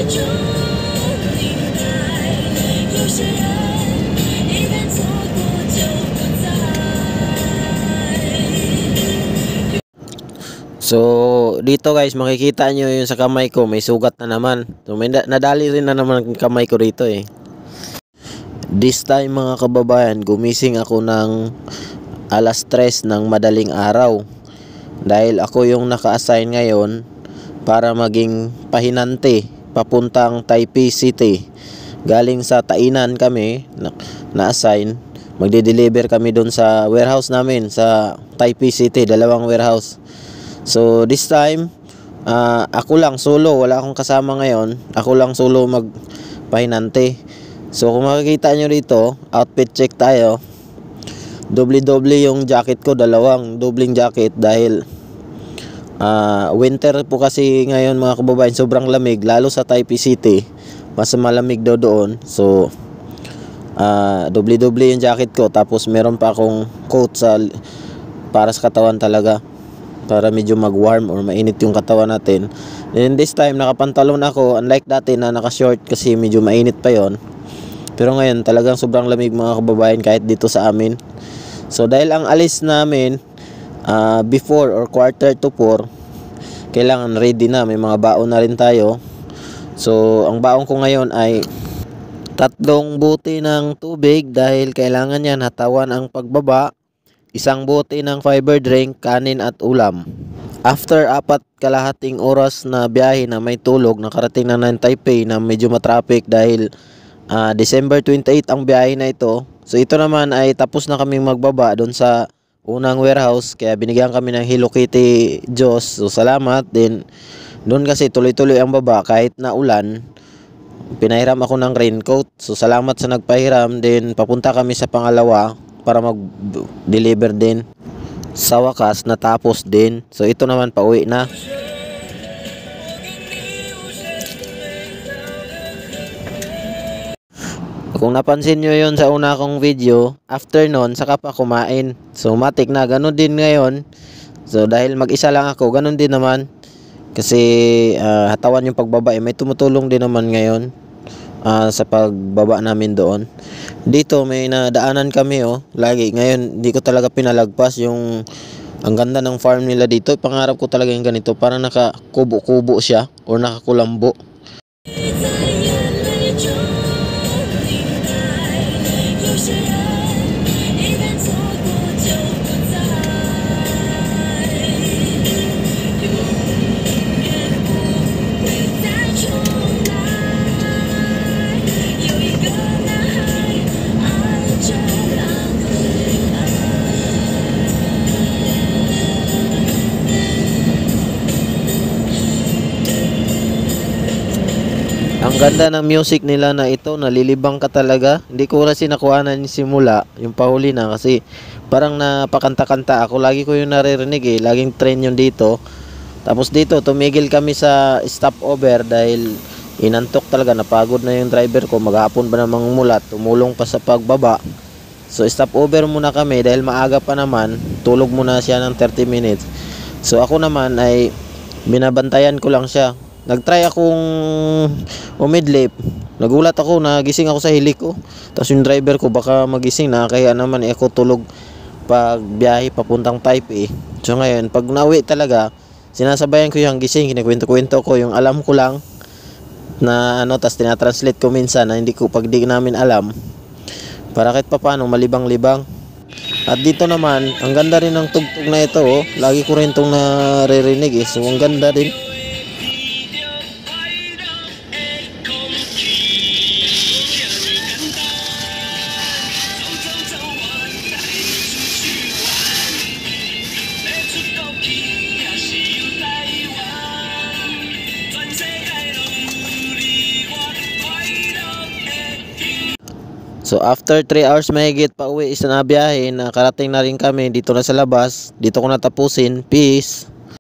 So dito guys, makikita nyo yung sa kamay ko may sugat na naman. So may nadali rin na naman ang kamay ko rito eh. This time mga kababayan, gumising ako ng alas 3 ng madaling araw. Dahil ako yung naka-assign ngayon para maging pahinante papuntang Taipei City. Galing sa Tainan kami na-assign. Magde-deliver kami doon sa warehouse namin sa Taipei City, dalawang warehouse. So this time ako lang solo, wala akong kasama ngayon. Ako lang solo magpahinante. So kung makikita nyo rito, outfit check tayo. Doble yung jacket ko, dalawang dobling jacket dahil winter po kasi ngayon mga kababayan, sobrang lamig lalo sa Taipei City. Mas malamig daw doon. So doble yung jacket ko, tapos meron pa akong coat para sa katawan talaga, para medyo mag-warm or mainit yung katawan natin. And this time nakapantalon ako, unlike dati na naka-short kasi medyo mainit pa yon. Pero ngayon talagang sobrang lamig mga kababayan kahit dito sa amin. So dahil ang alis namin before or 3:45, kailangan ready na, may mga baon na rin tayo. So ang baon ko ngayon ay 3 bote ng tubig dahil kailangan yan hatawan ang pagbaba, 1 bote ng fiber drink, kanin at ulam. After 4.5 oras na biyahe na may tulog, nakarating na ng Taipei na medyo matraffic dahil December 28 ang biyahe na ito. So ito naman ay tapos na kaming magbaba doon sa unang warehouse, kaya binigyan kami ng Hello Kitty Diyos. So salamat din. Doon kasi tuloy-tuloy ang baba kahit na ulan. Pinahiram ako ng raincoat. So salamat sa nagpahiram. Then papunta kami sa pangalawa para mag-deliver din. Sa wakas natapos din. So ito naman pauwi na. Kung napansin nyo yon sa una kong video, after nun saka pa kumain. So matik na ganun din ngayon. So dahil mag-isa lang ako, ganun din naman. Kasi hatawan yung pagbaba eh. May tumutulong din naman ngayon sa pagbaba namin doon. Dito may nadaanan kami lagi. Ngayon hindi ko talaga pinalagpas yung ang ganda ng farm nila dito. Pangarap ko talaga yung ganito, parang nakakubo-kubo siya or nakakulambo. Ang ganda ng music nila na ito, nalilibang ka talaga. Hindi ko kasi nakuhanan yung simula, yung pahuli na kasi parang napakanta-kanta ako. Lagi ko yung naririnig eh, laging train yung dito. Tapos dito, tumigil kami sa stopover dahil inantok talaga, napagod na yung driver ko. Maghapon ba namang mulat, tumulong pa sa pagbaba. So stopover muna kami dahil maaga pa naman, tulog muna siya ng 30 minutes. So ako naman ay binabantayan ko lang siya. Nagtry akong umidlip. Nagulat ako, nagising ako sa hilik ko. Tapos yung driver ko baka magising na, kaya naman ako tulog pag biyahe papuntang Taipei. So ngayon, pag nauwi talaga, sinasabayan ko yung gising, kinikwento-kwento ko yung alam ko lang na tapos tinatranslate ko minsan na hindi ko pag di namin alam. Para kahit papaano malibang-libang. At dito naman, ang ganda rin ng tugtog na ito. Lagi ko rin itong naririnig eh. So ang ganda din. So after 3 hours mahigit pa uwi isa na biyahe, nakarating na rin kami dito na sa labas. Dito ko natapusin. Peace.